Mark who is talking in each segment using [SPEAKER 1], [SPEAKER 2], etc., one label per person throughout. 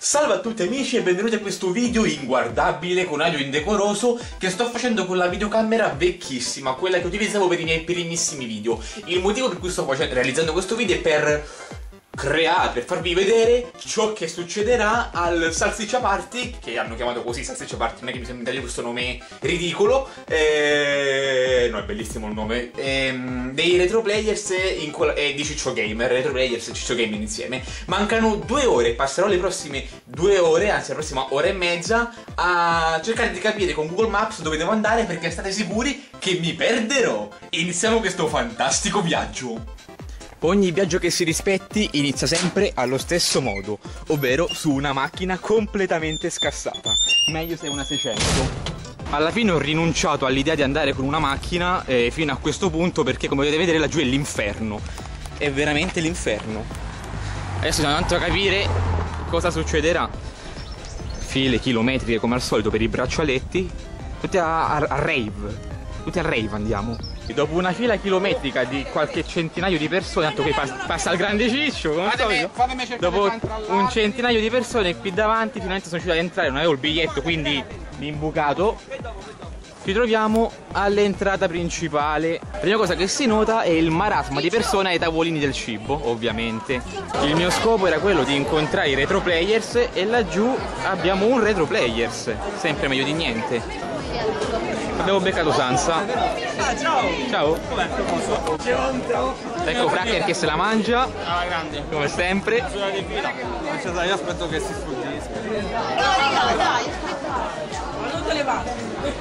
[SPEAKER 1] Salve a tutti amici e benvenuti a questo video inguardabile con audio indecoroso che sto facendo con la videocamera vecchissima, quella che utilizzavo per i miei primissimi video. Il motivo per cui sto realizzando questo video è per farvi vedere ciò che succederà al Salsiccia Party, che hanno chiamato così Salsiccia Party, non è che mi sembra di questo nome ridicolo, no, è bellissimo il nome, dei Retro Players e di Ciccio Gamer, Retro Players e Ciccio Gamer insieme. Mancano 2 ore, passerò le prossime 2 ore, anzi la prossima ora e mezza, a cercare di capire con Google Maps dove devo andare, perché state sicuri che mi perderò. Iniziamo questo fantastico viaggio.
[SPEAKER 2] Ogni viaggio che si rispetti inizia sempre allo stesso modo, ovvero su una macchina completamente scassata. Meglio se è una 600. Alla fine ho rinunciato all'idea di andare con una macchina fino a questo punto, perché come potete vedere laggiù è l'inferno. È veramente l'inferno. Adesso stiamo andando a capire cosa succederà. File chilometriche come al solito per i braccialetti. Tutti a rave. Tutti a rave andiamo. E dopo una fila chilometrica di qualche centinaio di persone, tanto che passa il grande Ciccio, come dopo un centinaio di persone qui davanti, finalmente sono riuscito ad entrare, non avevo il biglietto, quindi mi imbucato. Ci troviamo all'entrata principale. La prima cosa che si nota è il marasma di persone ai tavolini del cibo, ovviamente. Il mio scopo era quello di incontrare i Retro Players e laggiù abbiamo un Retro Players, sempre meglio di niente. Abbiamo beccato Sansa.
[SPEAKER 3] Ciao!
[SPEAKER 2] Ciao!
[SPEAKER 3] Com'è?
[SPEAKER 2] Ecco Fracker che se la mangia.
[SPEAKER 3] Alla grande.
[SPEAKER 2] Come sempre.
[SPEAKER 3] Io aspetto che si sfuggisca.
[SPEAKER 4] No, raga, dai, aspettate. Ma non te le va.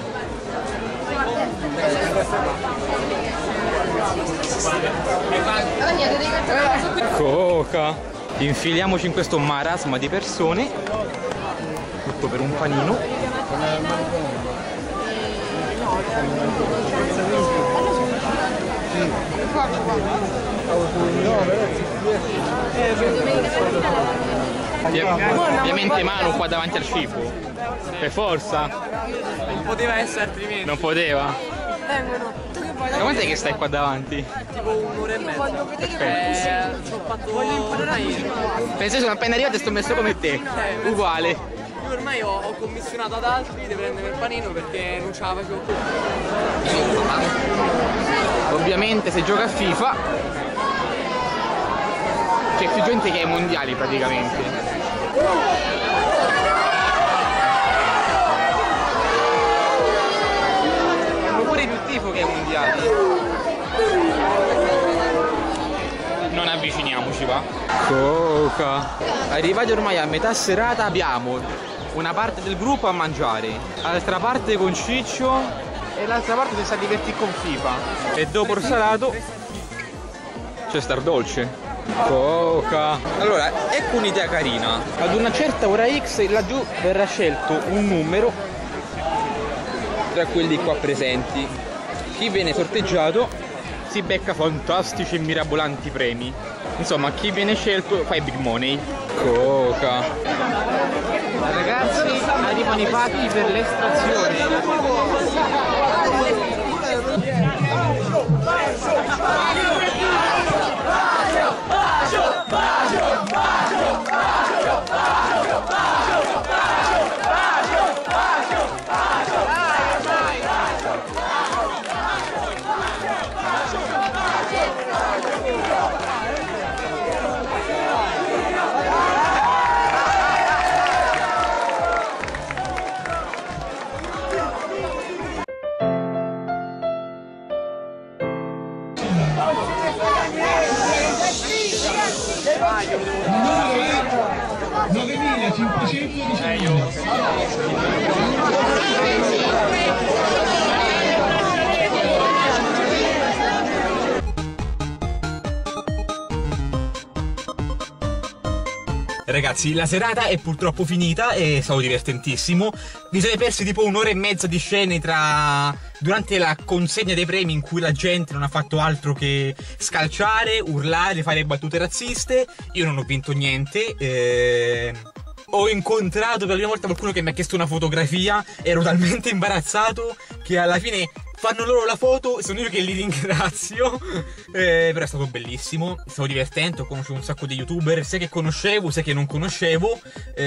[SPEAKER 2] Coca. Infiliamoci in questo marasma di persone. Tutto per un panino. Ovviamente mano qua davanti al cibo. Per forza.
[SPEAKER 3] Non poteva essere altrimenti.
[SPEAKER 2] Non poteva. Ma quant'è che stai qua davanti?
[SPEAKER 3] Tipo un'ora e mezza. Ci ho fatto. Voglio imparare io.
[SPEAKER 2] Penso che sono appena arrivato e sto messo come te. Uguale.
[SPEAKER 3] Io ormai ho commissionato ad altri di prendere il panino perché non ce la facevo più.
[SPEAKER 2] Ovviamente se gioca a FIFA c'è più gente che ai mondiali praticamente. Fanno pure più tifo che ai mondiali. Non avviciniamoci, va. Coca. Arrivati ormai a metà serata abbiamo una parte del gruppo a mangiare, l'altra parte con Ciccio e l'altra parte si sta a divertire con FIFA. E dopo il salato c'è star dolce. Coca. Allora, ecco un'idea carina. Ad una certa ora X laggiù verrà scelto un numero tra quelli qua presenti. Chi viene sorteggiato si becca fantastici e mirabolanti premi. Insomma, chi viene scelto fa i big money. Coca. Ragazzi, arrivano i pacchi per l'estrazione. Ragazzi, la serata è purtroppo finita e è stato divertentissimo. Vi siete persi tipo un'ora e mezza di scene durante la consegna dei premi, in cui la gente non ha fatto altro che scalciare, urlare, fare battute razziste. Io non ho vinto niente. Ho incontrato per la prima volta qualcuno che mi ha chiesto una fotografia. Ero talmente imbarazzato che alla fine fanno loro la foto, sono io che li ringrazio. Però è stato bellissimo, stavo divertendo, ho conosciuto un sacco di youtuber, sia che conoscevo, sia che non conoscevo.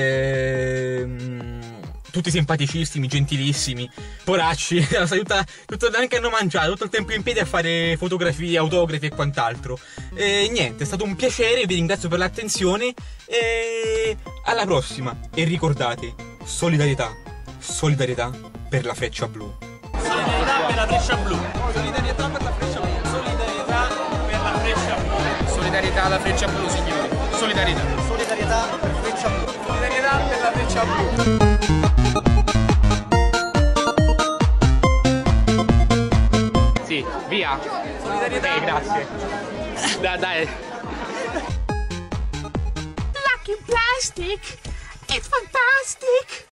[SPEAKER 2] Tutti simpaticissimi, gentilissimi, poracci, anche hanno mangiato tutto il tempo in piedi a fare fotografie, autografi e quant'altro. Niente, è stato un piacere, vi ringrazio per l'attenzione e alla prossima. E ricordate, solidarietà, solidarietà per la freccia blu.
[SPEAKER 1] Solidarietà per la freccia blu. Solidarietà per la freccia blu. Solidarietà per la freccia blu.
[SPEAKER 3] Solidarietà alla freccia blu, signori. Solidarietà.
[SPEAKER 1] Solidarietà per la freccia blu. Solidarietà per la freccia blu.
[SPEAKER 2] Sì, via.
[SPEAKER 1] Solidarietà.
[SPEAKER 2] Grazie. Dai.
[SPEAKER 5] Lucky Plastic! It's fantastic!